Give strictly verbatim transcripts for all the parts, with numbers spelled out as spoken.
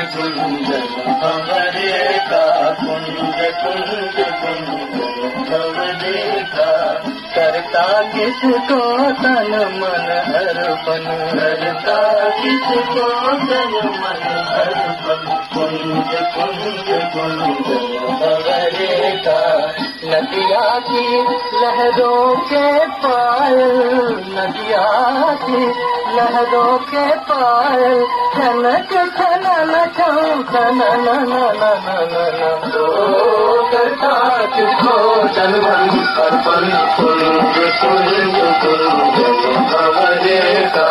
गुंजन भंवरे का, कुंज कुंज गुंजन भंवरे का। करता किसको तन मन अर्पण, करता किसको तन मन अर्पण। कुंज कुंज गुंजन भंवरे का। नदिया की लहरों के पायल, नदिया की लहरों के पायल, छनक छनन छम छनन करता किसको तन मन अर्पण। कुंज कुंज गुंजन भंवरे का।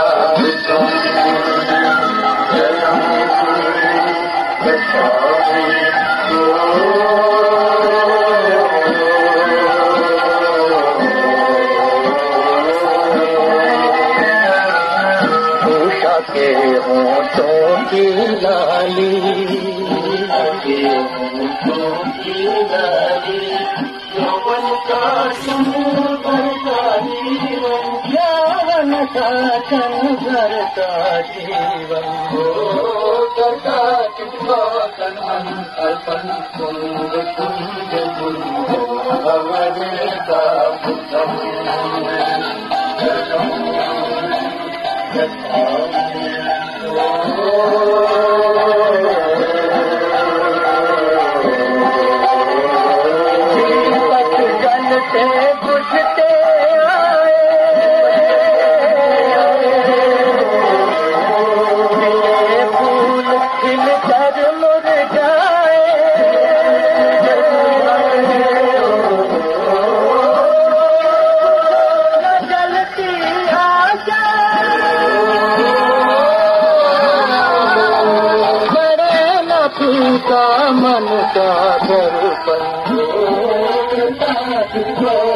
उषा के होठों की लाली, के होठों की लाली, यौवन का समूह भरता जीवन, यौवन का क्षण भरता जीवन। करता किसको तन मन अर्पण। कुंज कुंज गुंजन भंवरे का। जलते बुझते आए, फूल खिल कर मुरझाए, जलती आशा का मन का दर्पण।